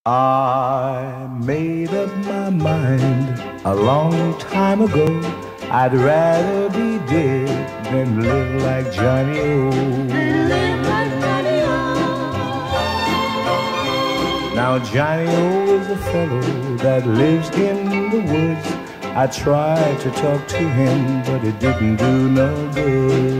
I made up my mind a long time ago. I'd rather be dead than live like Johnny O. Now Johnny O is a fellow that lives in the woods. I tried to talk to him, but it didn't do no good.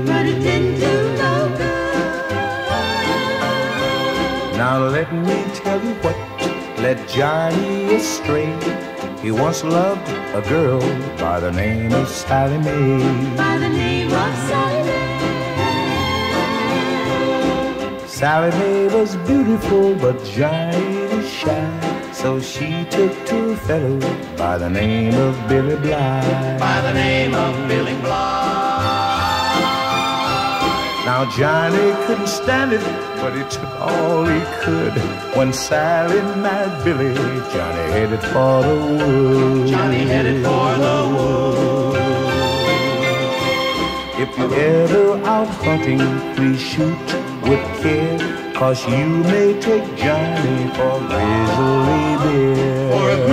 Now let me tell you what led Johnny astray. He once loved a girl by the name of Sally Mae. Sally Mae was beautiful, but Johnny was shy. So she took to a fellow by the name of Billy Bly. Now Johnny couldn't stand it, but he took all he could. When Sally married Billy, Johnny headed for the woods. If you're ever out hunting, please shoot with care, 'cause you may take Johnny for a grizzly bear.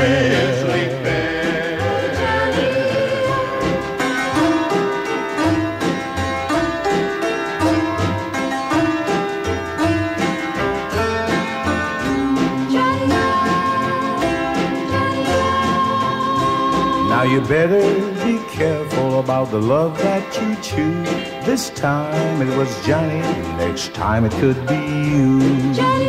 Now you better be careful about the love that you choose. This time it was Johnny, next time it could be you.